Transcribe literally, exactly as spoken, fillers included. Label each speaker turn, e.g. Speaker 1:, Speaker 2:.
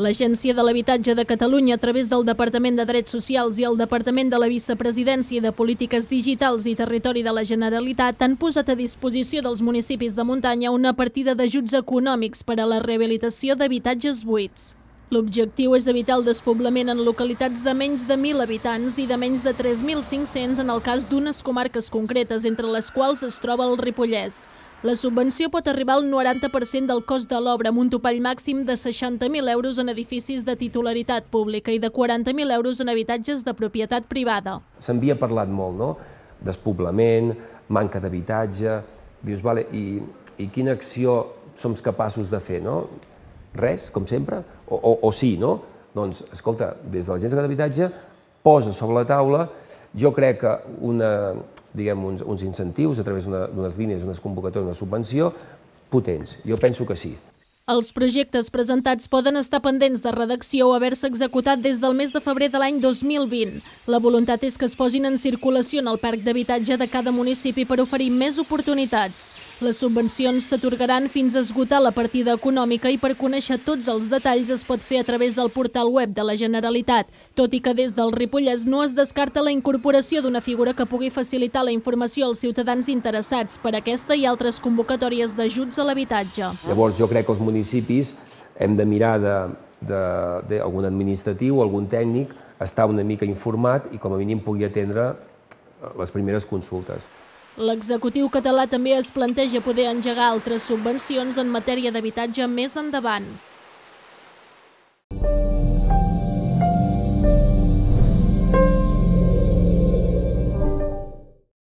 Speaker 1: L'Agència de l'Habitatge de Catalunya, a través del Departament de Drets Socials i el Departament de la Vicepresidència de Polítiques Digitals i Territori de la Generalitat, han posat a disposició dels municipis de muntanya una partida d'ajuts econòmics per a la rehabilitació d'habitatges buits. L'objectiu és evitar el despoblament en localitats de menys de mil habitants i de menys de tres mil cinc-cents en el cas d'unes comarques concretes, entre les quals es troba el Ripollès. La subvenció pot arribar al noranta per cent del cost de l'obra, amb un topall màxim de seixanta mil euros en edificis de titularitat pública i de quaranta mil euros en habitatges de propietat privada.
Speaker 2: S'havia parlat molt, no?, despoblament, manca d'habitatge. Dius, vale, i, i quina acció som capaços de fer, no? Res, com sempre? O, o, o sí, no? Doncs, escolta, des de l'Agència de l'Habitatge posa sobre la taula, jo crec que una, diguem, uns, uns incentius a través d'unes línies, unes convocatòries, una subvenció, potents. Jo penso que sí.
Speaker 1: Els projectes presentats poden estar pendents de redacció o haver-se executat des del mes de febrer de l'any dos mil vint. La voluntat és que es posin en circulació en el parc d'habitatge de cada municipi per oferir més oportunitats. Les subvencions s'atorgaran fins a esgotar la partida econòmica i per conèixer tots els detalls es pot fer a través del portal web de la Generalitat, tot i que des del Ripollès no es descarta la incorporació d'una figura que pugui facilitar la informació als ciutadans interessats per aquesta i altres convocatòries d'ajuts a l'habitatge.
Speaker 2: Llavors, jo crec que els municipis hem de mirar d'algun administratiu o algun tècnic, estar una mica informat i com a mínim pugui atendre les primeres consultes.
Speaker 1: L'executiu català també es planteja poder engegar altres subvencions en matèria d'habitatge més endavant.